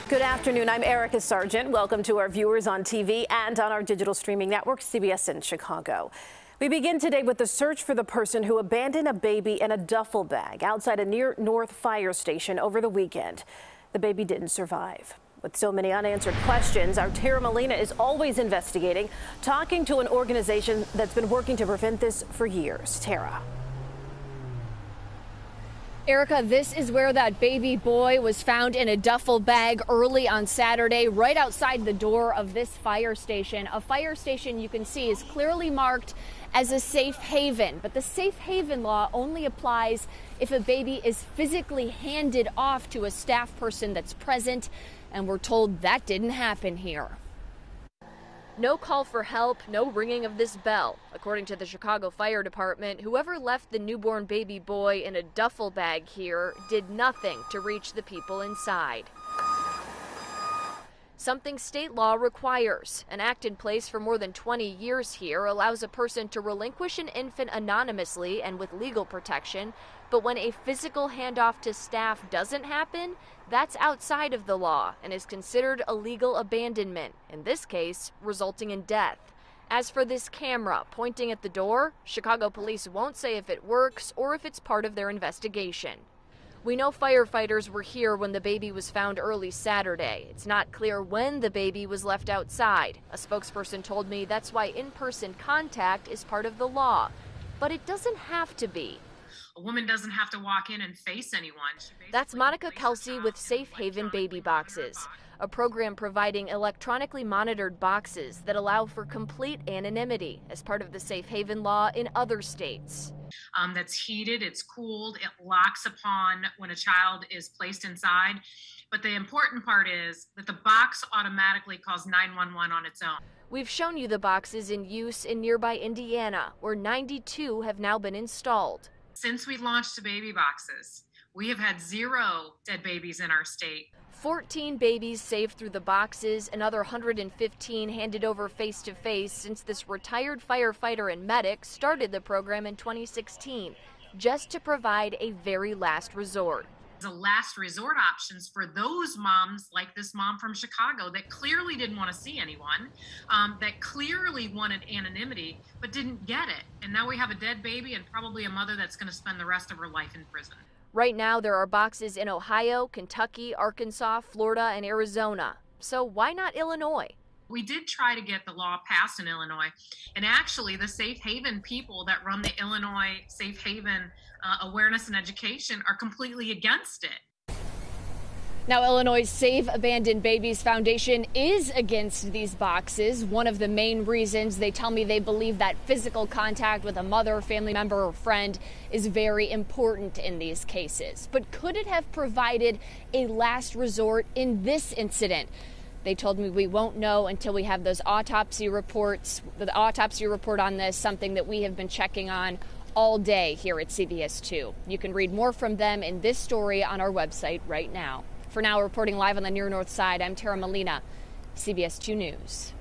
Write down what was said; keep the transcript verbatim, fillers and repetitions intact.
Good afternoon. I'm Erica Sargent. Welcome to our viewers on T V and on our digital streaming network, C B S in Chicago. We begin today with the search for the person who abandoned a baby in a duffel bag outside a near North fire station over the weekend. The baby didn't survive. With so many unanswered questions, our Tara Molina is always investigating, talking to an organization that's been working to prevent this for years. Tara. Erica, this is where that baby boy was found in a duffel bag early on Saturday, right outside the door of this fire station. A fire station you can see is clearly marked as a safe haven, but the safe haven law only applies if a baby is physically handed off to a staff person that's present, and we're told that didn't happen here. No call for help, no ringing of this bell. According to the Chicago Fire Department, whoever left the newborn baby boy in a duffel bag here did nothing to reach the people inside. Something state law requires. An act in place for more than twenty years here allows a person to relinquish an infant anonymously and with legal protection, but when a physical handoff to staff doesn't happen, that's outside of the law and is considered illegal abandonment, in this case, resulting in death. As for this camera pointing at the door, Chicago police won't say if it works or if it's part of their investigation. We know firefighters were here when the baby was found early Saturday. It's not clear when the baby was left outside. A spokesperson told me that's why in-person contact is part of the law. But it doesn't have to be. A woman doesn't have to walk in and face anyone. That's Monica Kelsey with Safe Haven Baby Boxes, a program providing electronically monitored boxes that allow for complete anonymity as part of the Safe Haven law in other states. Um, that's heated, it's cooled, it locks upon when a child is placed inside. But the important part is that the box automatically calls nine one one on its own. We've shown you the boxes in use in nearby Indiana, where ninety-two have now been installed. Since we launched the baby boxes, we have had zero dead babies in our state. fourteen babies saved through the boxes, another one hundred fifteen handed over face-to-face since this retired firefighter and medic started the program in twenty sixteen, just to provide a very last resort. The last resort options for those moms like this mom from Chicago that clearly didn't want to see anyone, um, that clearly wanted anonymity, but didn't get it. And now we have a dead baby and probably a mother that's going to spend the rest of her life in prison. Right now, there are boxes in Ohio, Kentucky, Arkansas, Florida, and Arizona. So why not Illinois? We did try to get the law passed in Illinois, and actually the Safe Haven people that run the Illinois Safe Haven uh, Awareness and Education are completely against it. Now, Illinois' Save Abandoned Babies Foundation is against these boxes. One of the main reasons, they tell me, they believe that physical contact with a mother, family member, or friend is very important in these cases. But could it have provided a last resort in this incident? They told me we won't know until we have those autopsy reports. The autopsy report on this, something that we have been checking on all day here at C B S two. You can read more from them in this story on our website right now. For now, reporting live on the near north side, I'm Tara Molina, C B S two News.